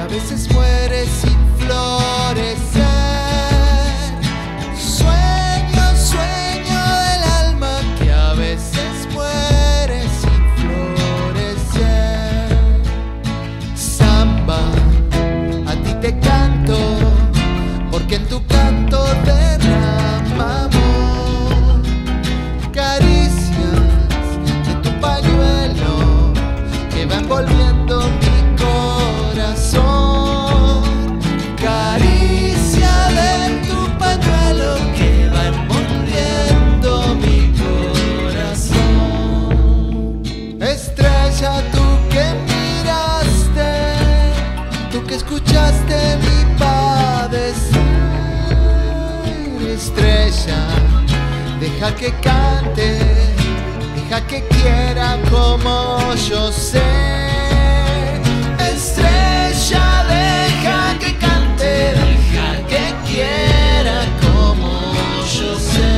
veces muere sin florecer. Sueño, sueño del alma que a veces muere sin florecer. Samba, a ti te canto, porque en tu canto derrama amor. Caricias de tu pañuelo que va envolviendo mi corazón. Caricia de tu pañuelo que va envolviendo mi corazón. Estrella, tú que miraste, tú que escuchaste mi padecer. Estrella, deja que cante, deja que quiera como yo sé. Estrella, deja que cante, deja que quiera como yo sé.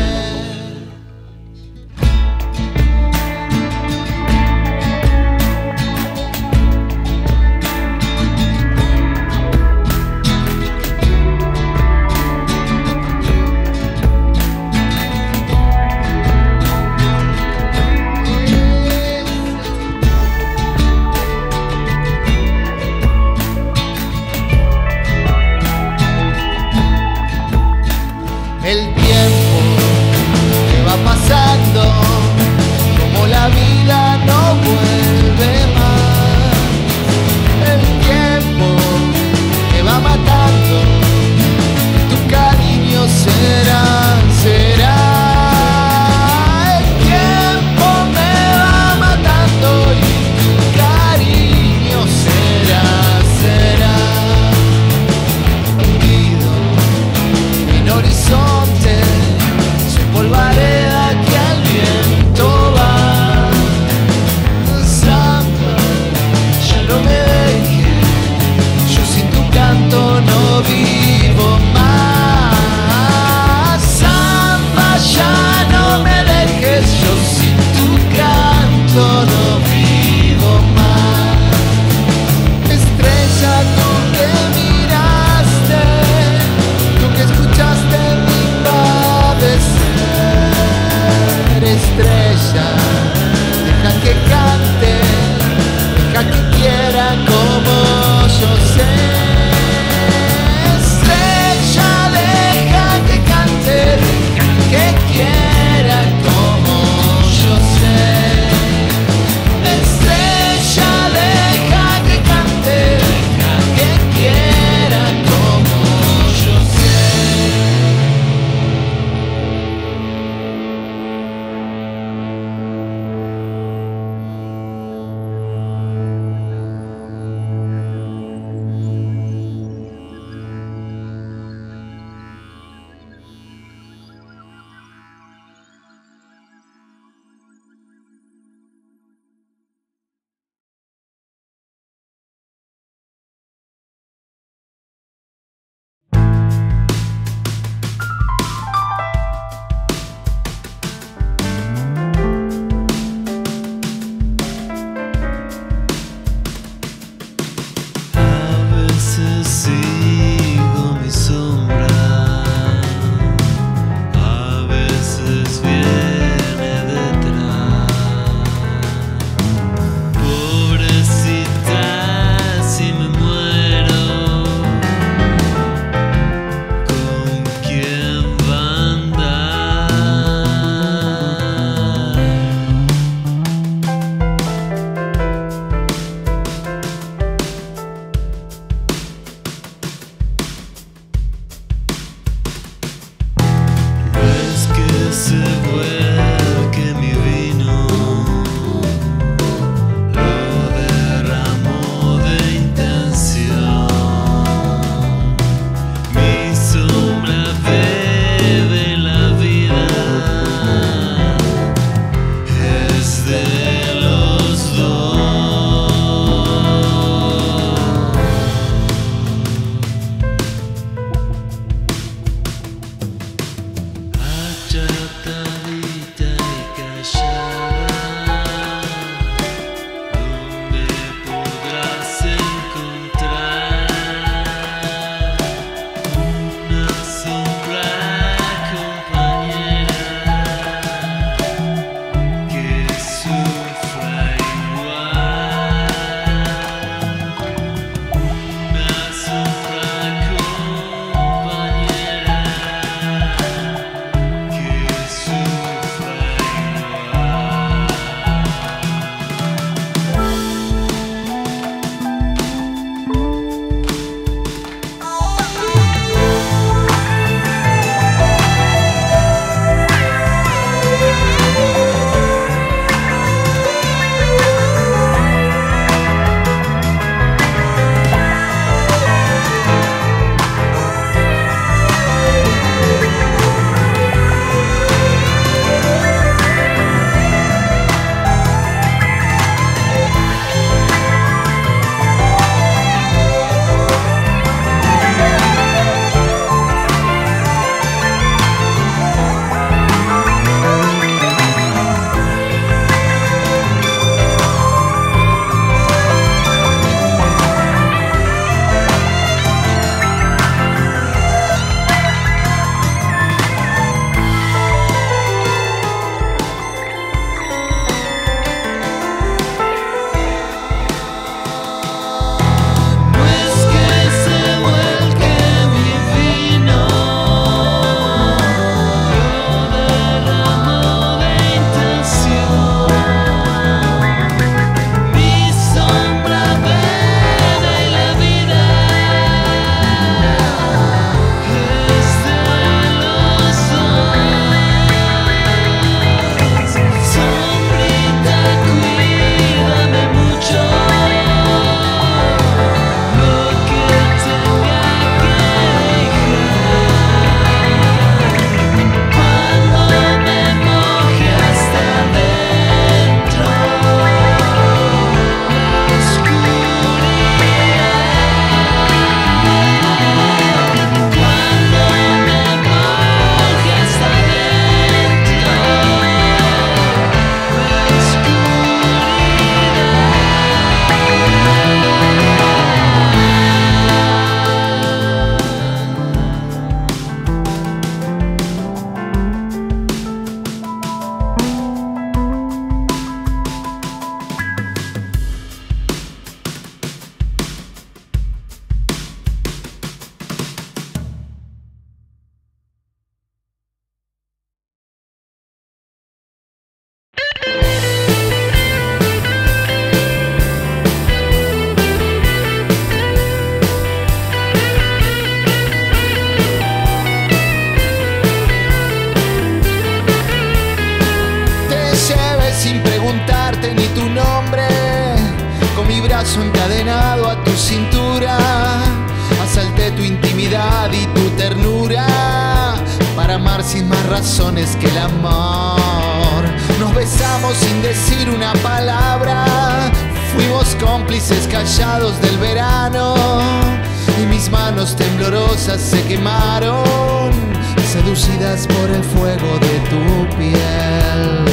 brazo encadenado a tu cintura, asalté tu intimidad y tu ternura para amar sin más razones que el amor. Nos besamos sin decir una palabra, fuimos cómplices callados del verano, y mis manos temblorosas se quemaron, seducidas por el fuego de tu piel.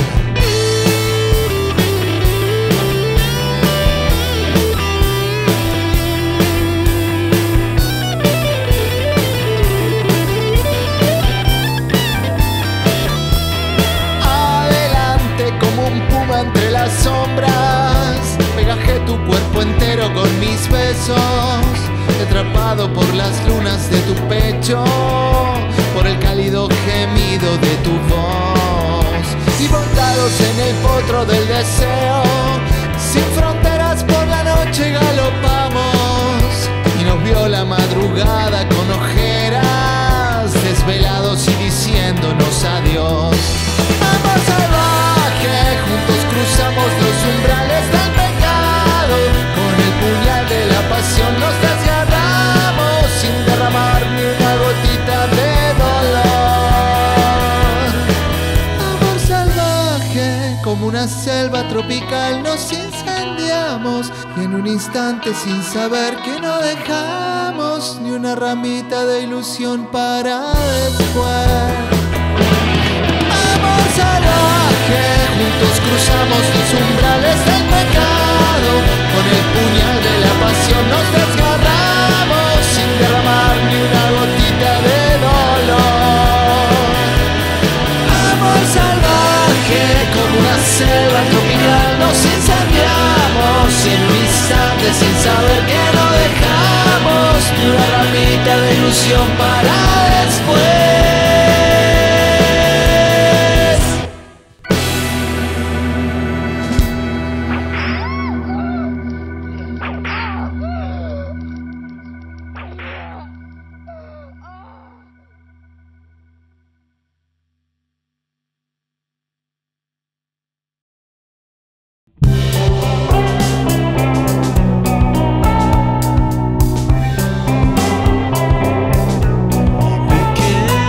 Entre las sombras, pegajé tu cuerpo entero con mis besos, atrapado por las lunas de tu pecho, por el cálido gemido de tu voz, y montados en el potro del deseo, sin fronteras por la noche galopamos, y nos vio la madrugada con ojeras, desvelados y diciéndonos adiós. Amor salvaje, juntos cruzamos los umbrales del pecado, con el puñal de la pasión nos desgarramos, sin derramar ni una gotita de dolor. Amor salvaje, como una selva tropical nos incendiamos, y en un instante sin saber que no dejamos ni una ramita de ilusión para después. Salvaje, juntos cruzamos los umbrales del pecado, con el puñal de la pasión nos desgarramos, sin derramar ni una gotita de dolor. Amor salvaje, como una selva tropical nos incendiamos, y en un instante sin saber que no dejamos ni una ramita de ilusión para después. Que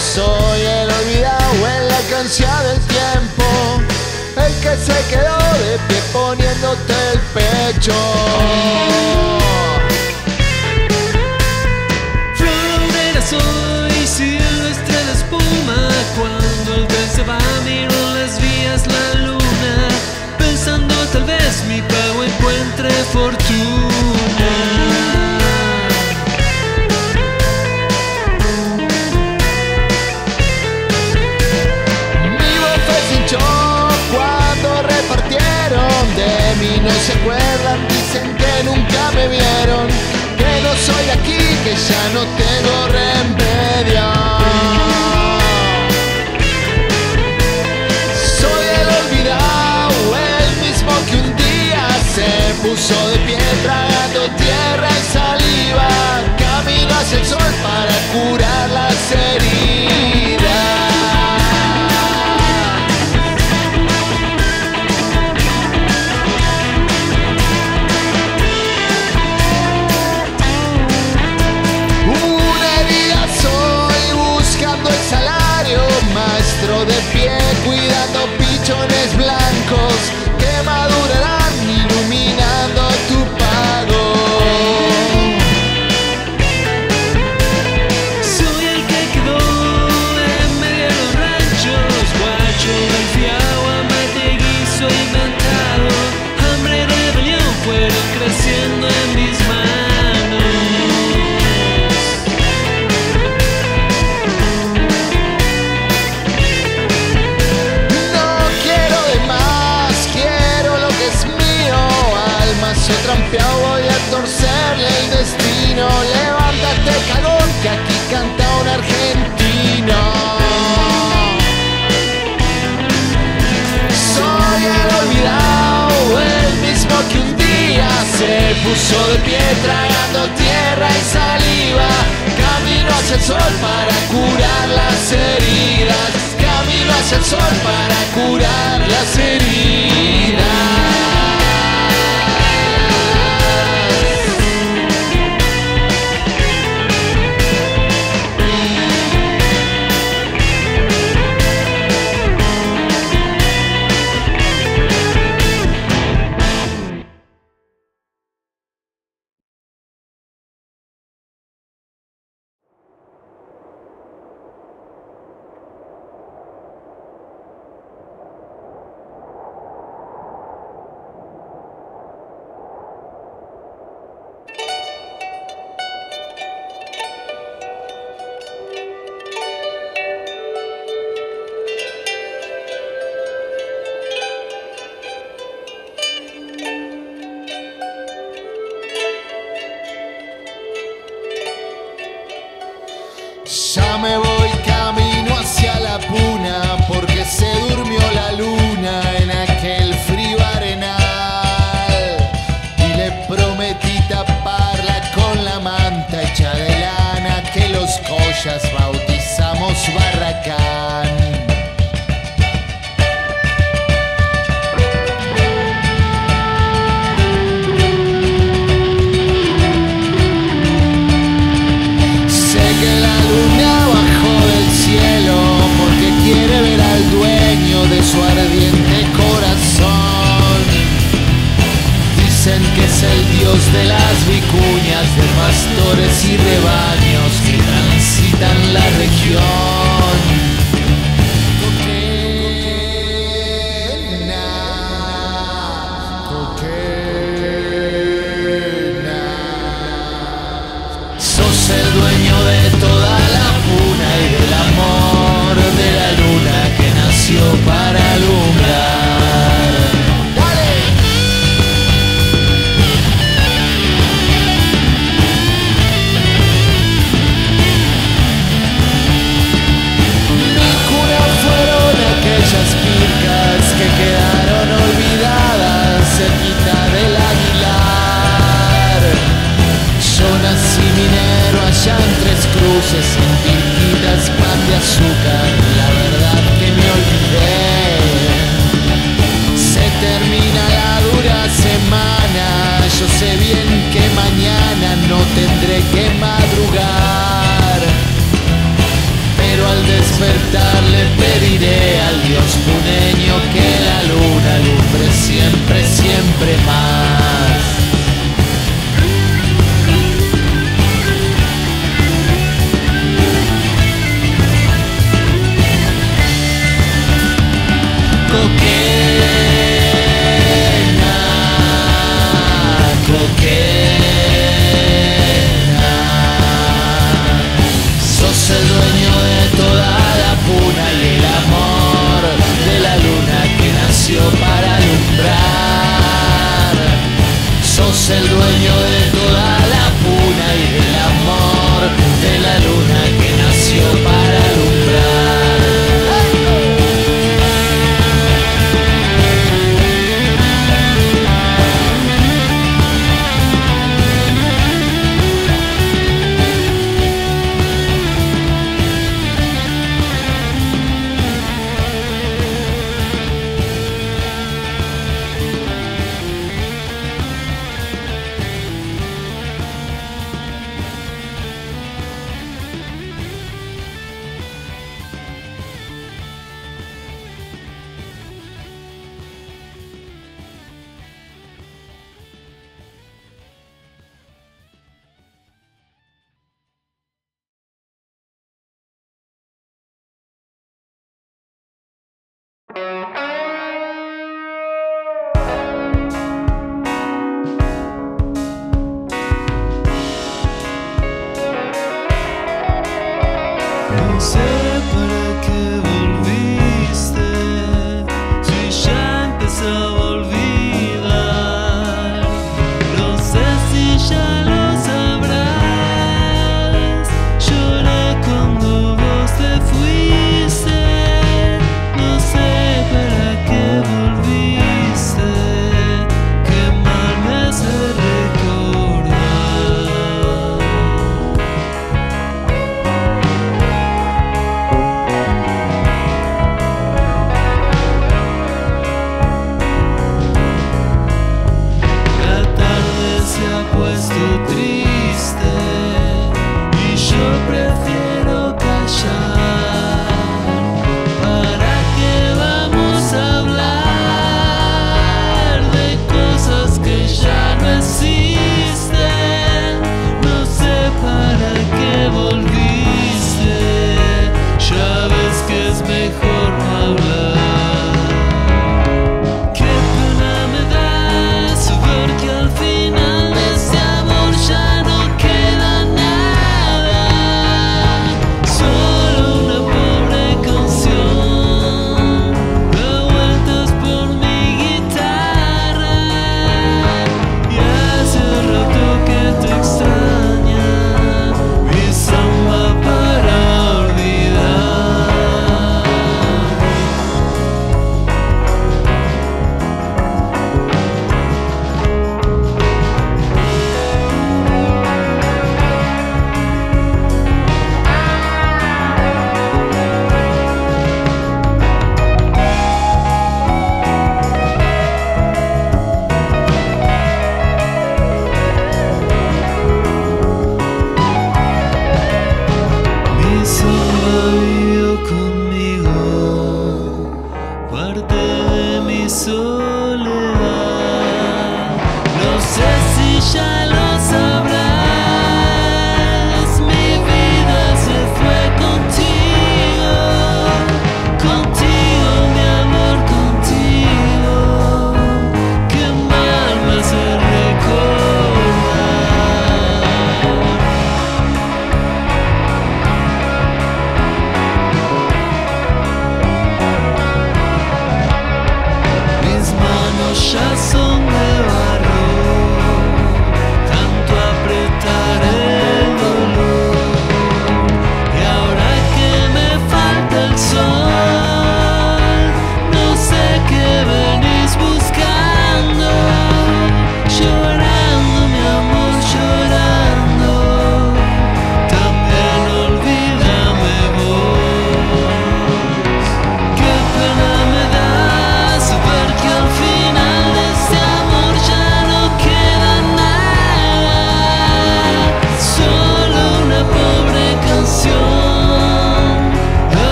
soy el olvidado en la canción del tiempo, el que se quedó de pie poniéndote el pecho. Florera soy, silvestre de espuma, cuando el tren se va miro en las vías la luna, pensando tal vez mi pago encuentre fortuna. Cuando repartieron de mí no se acuerdan, dicen que nunca me vieron, que no soy de aquí, que ya no tengo remedio. Soy el olvidado, el mismo que un día se puso de pie tragando tierra y saliva, camino hacia el sol para curar las heridas. Maestro de pie cuidando pichones blancos que madurarán iluminando tu pago. Soy el que quedó en medio de los ranchos, guacho, golfeado, amate, guiso inventado, hambre y rebelión fueron creciendo en mis manos. Trampeado voy a torcerle el destino. Levántate, cagón, que aquí canta un argentino. Soy el olvidado, el mismo que un día se puso de pie tragando tierra y saliva, camino hacia el sol para curar las heridas, camino hacia el sol para curar las heridas. Ya me voy camino hacia la puna, porque se durmió la luna en aquel frío arenal, y le prometí taparla con la manta hecha de lana que los collas bautizamos Barracán. Quiere ver al dueño de su ardiente corazón. Dicen que es el dios de las vicuñas, de pastores y rebaños que transitan la región. despertar le pediré al dios puneño que la luna alumbre siempre, siempre más. Coquena, coquena, sos el dueño de toda la puna y el amor de la luna que nació para alumbrar. Sos el dueño de toda la puna y el amor de la luna que nació para alumbrar. No sé para qué volviste, si ya empezaba a olvidar. No sé si ya lo sabrás. Lloré cuando vos te fuiste. No sé para qué volviste. Qué mal me hace recordar.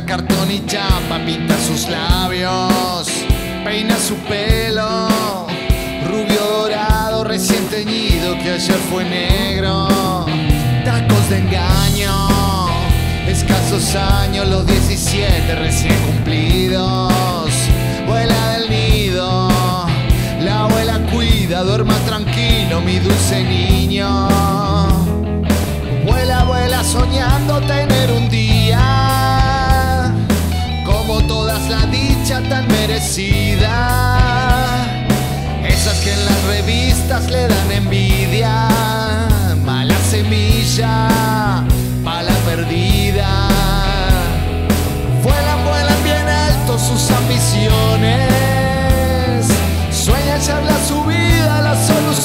cartón y chapa, pinta sus labios, peina su pelo, rubio dorado recién teñido que ayer fue negro. Tacos de engaño, escasos años, los 17 recién cumplidos. Vuela del nido, la abuela cuida, duerma tranquilo mi dulce niño. Vuela, vuela soñando tener un día como todas la dicha tan merecida. Esas que en las revistas le dan envidia, mala semilla, pala perdida. Vuelan, vuelan bien alto sus ambiciones, sueñan echarle a su vida las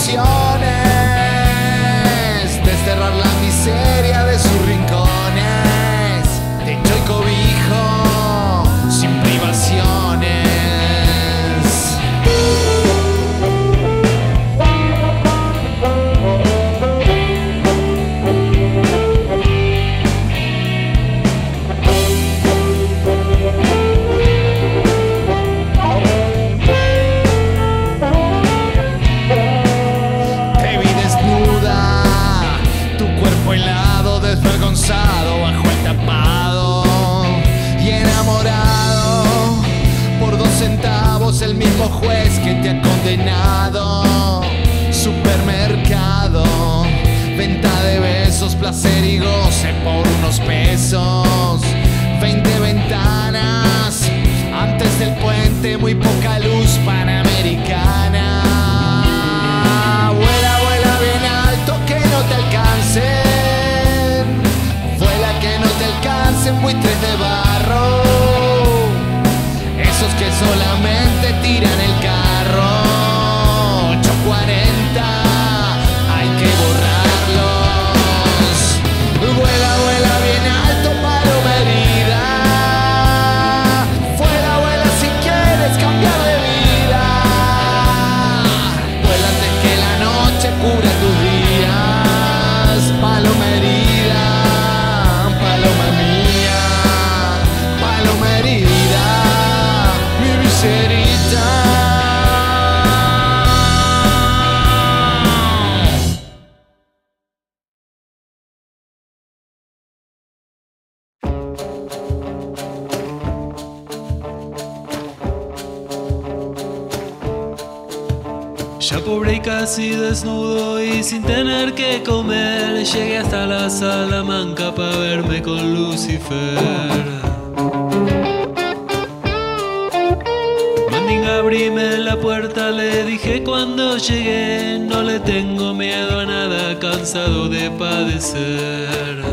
soluciones, desterrar la miseria de sus rincones, techo y cobijo sin privaciones. Bajo el tapado y enamorado por 2 centavos el mismo juez que te ha condenado. Supermercado, venta de besos, placer y goce por unos pesos. 20 ventanas antes del puente, muy poca luz panamericana. Vuela, vuela bien alto que no te alcance, que no te alcancen buitres de barro, esos que solamente tiran el carro. 840, hay que borrarlos. Vuela, vuela bien alto, paloma herida. Vuela, vuela si quieres cambiar de vida. Vuela antes que la noche cubra tus días, paloma herida. Paloma mía, paloma herida, mi miserita. Ya pobre y casi desnudo y sin tener que comer, llegué hasta la Salamanca para verme con Lucifer. Mandinga, abrime la puerta, le dije cuando llegué, no le tengo miedo a nada, cansado de padecer.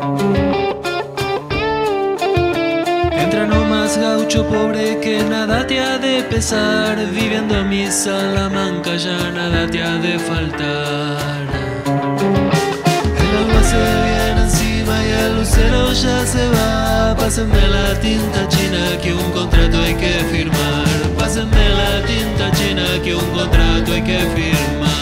Entra nomás, gaucho pobre, que nada te ha de pesar, viviendo en mi Salamanca ya nada te ha de faltar. El alba se viene encima y el lucero ya se va. Pásenme la tinta china que un contrato hay que firmar. Pásenme la tinta china que un contrato hay que firmar.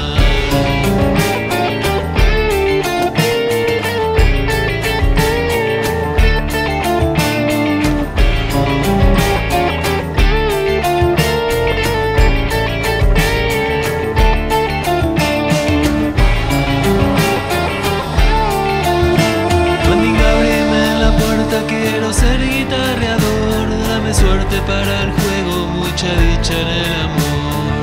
Quiero ser guitarreador, dame suerte para el juego, mucha dicha en el amor.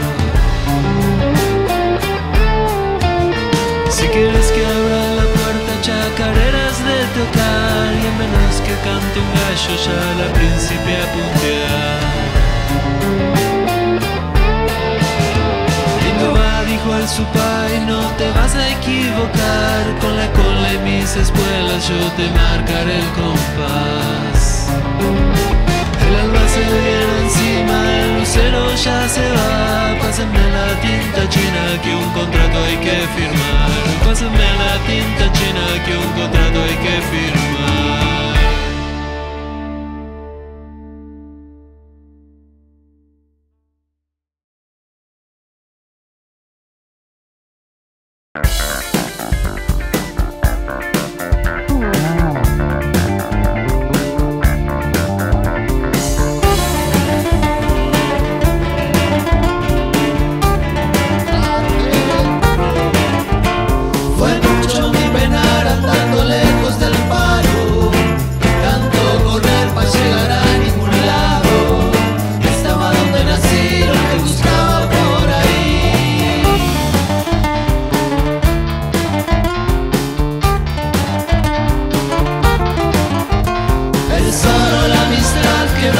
Si quieres que abra la puerta, chacareras de tocar, y en menos que cante un gallo ya la príncipe a puntear. Lindo va, dijo el supay, no te vas a equivocar, con la cola y mis espuelas yo te marcaré el compás. El alba se viene encima, el lucero ya se va. Pásenme la tinta china que un contrato hay que firmar. Pásenme la tinta china que un contrato hay que firmar.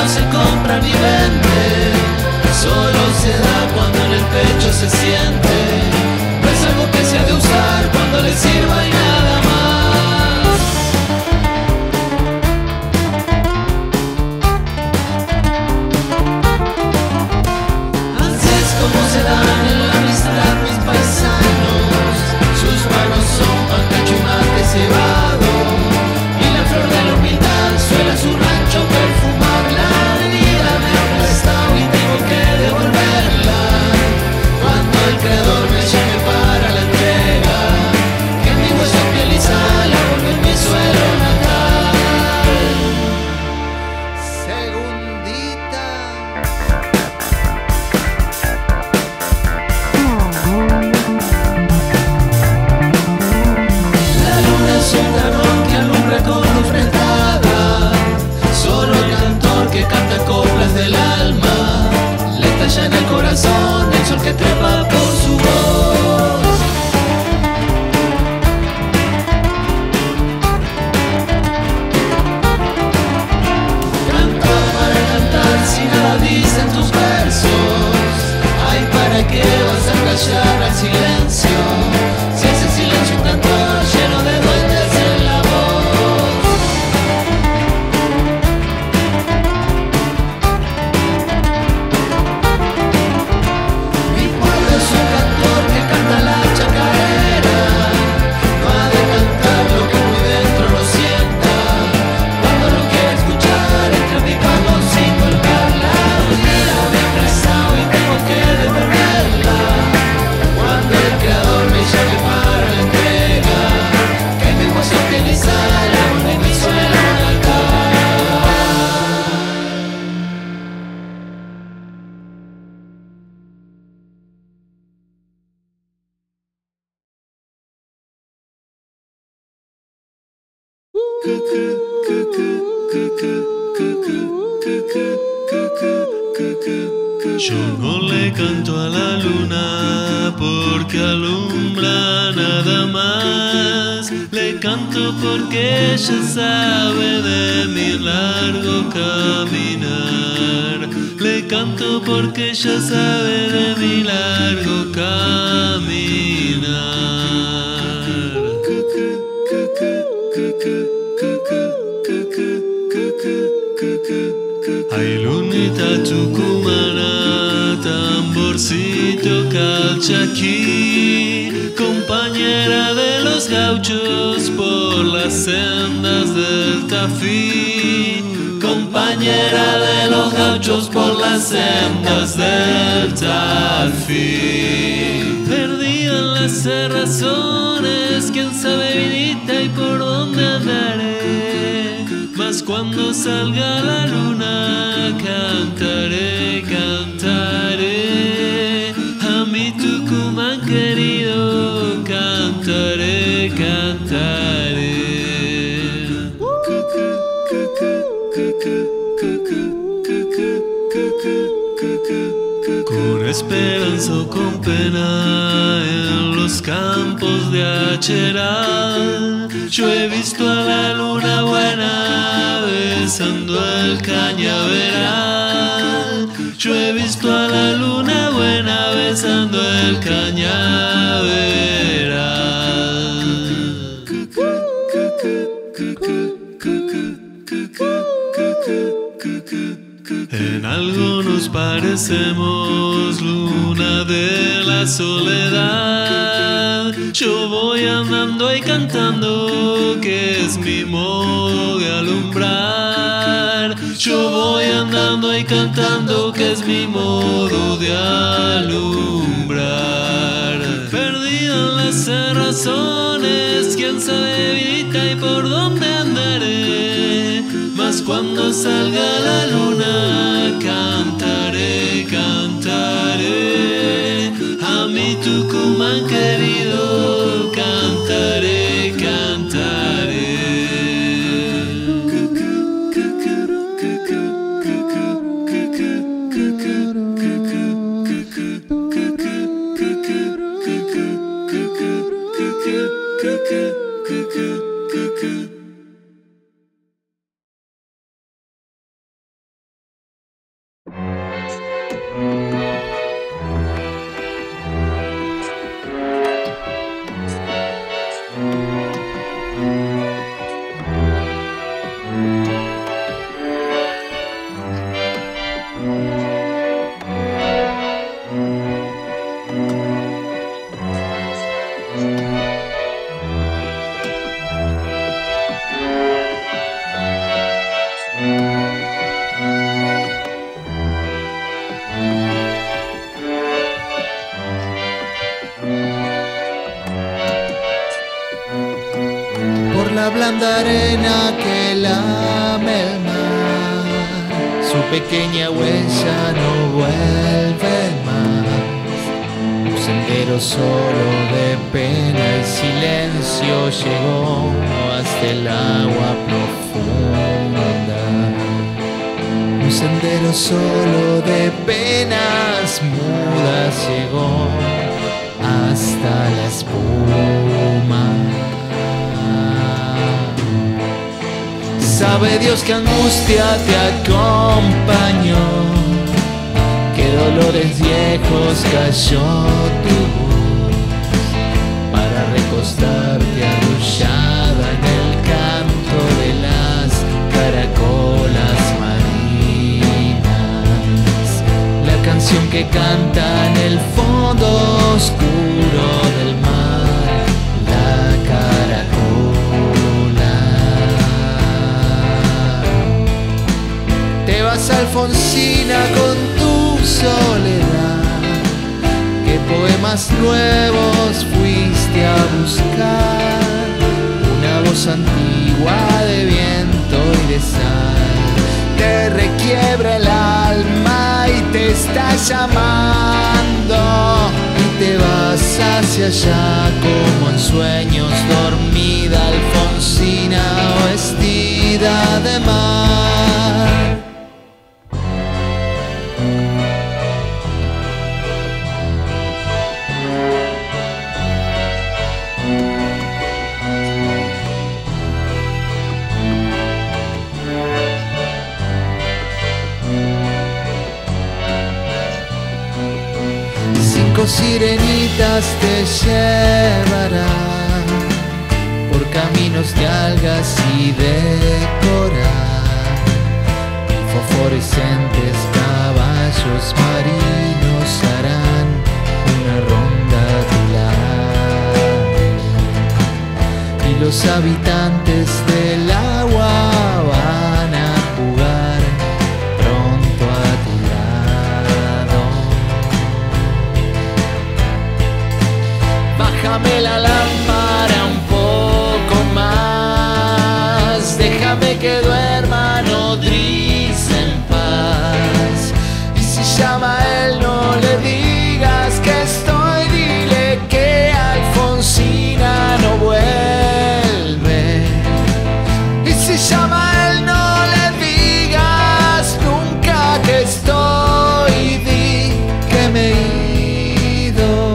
no se compra ni vende, solo se da cuando en el pecho se siente. No es algo que se ha de usar cuando le sirva y nada más. Así es como se dan en la amistad mis paisanos. Sus manos son pan, cacho y mate cebado, y la flor de la humildad suela su rancho perfumar. La vida me ha prestado y tengo que devolverla cuando el creador me llame para la entrega. Que mi hueso, piel y sal hago en mi suelo natal. Segundita. La luna es un carrón que alumbra con luz prestada. Solo el cantor que canta coplas del alma le estalla en el corazón el sol que trepa por su voz. Cantar para cantar si nada dicen tus versos. Ay, ¿para qué vas a callar al silencio? Si ese silencio un cantor lleno de duendes en la voz. Mi pueblo es un cantor que canta la chacarera. No ha de cantar lo que muy dentro lo sienta. Cuando no quiere escuchar, entra en mi palo sin colgar. La vida me ha prestado y tengo que devolverla cuando el creador me llame para la entrega. Que mi hueso, piel y sal hago en mi suelo natal. Yo no le canto a la luna porque alumbra nada más. Le canto porque ella sabe de mi largo caminar. Le canto porque ella sabe de mi largo caminar. Ay, lunita tucumana, tamborcito calchaquí, compañera de los gauchos por las sendas del Tafí. Compañera de los gauchos por las sendas del Tafí. Perdida en las cerrazones, quién sabe vidita y por dónde andaré. Mas cuando salga la luna cantaré, cantaré a mi Tucumán querido, cantaré, cantaré. Con esperanza o con pena en los campos de Acheral, yo he visto a la luna buena besando el cañaveral. Yo he visto a la luna buena besando el cañaveral. En algo nos parecemos, luna de la soledad. Yo voy andando y cantando, que es mi modo de alumbrar. Yo voy andando y cantando, que es mi modo de alumbrar. Perdida en las cerrazones, quién sabe vidita y por dónde andaré. Mas cuando salga la luna cantaré, cantaré a mi Tucumán querido, cantaré, cantaré. blanda arena que lame el mar. Su pequeña huella no vuelve más. Un sendero solo de pena y silencio llegó hasta el agua profunda. Un sendero solo de penas mudas llegó hasta la espuma. Sabe Dios que angustia te acompañó, que dolores viejos cayó tu voz, para recostarte arrullada en el canto de las caracolas marinas. La canción que canta en el fondo oscuro del mar, la caracola. Te vas, Alfonsina, con tu soledad. ¿Qué poemas nuevos fuiste a buscar? Una voz antigua de viento y de sal te requiebra el alma y te está llamando, y te vas hacia allá como en sueños, dormida Alfonsina vestida de mar. Cinco sirenitas te llevarán por caminos de algas y de coral, y fosforescentes caballos marinos harán una ronda a tu lado, y los habitantes del agua van a jugar pronto a tu lado. Bájame la lámpara un poco más, déjame que duerma nodriza en paz. Y si llama a él, no le digas que estoy, dile que Alfonsina no vuelve. Y si llama a él, no le digas nunca que estoy, di que me he ido.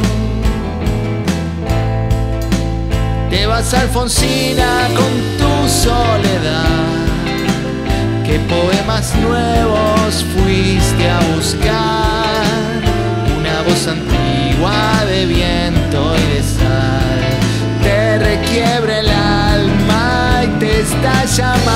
Te vas, Alfonsina, con tu soledad. ¿Qué poemas nuevos fuiste a buscar? Una voz antigua de viento y de sal te requiebra el alma y te está llamando.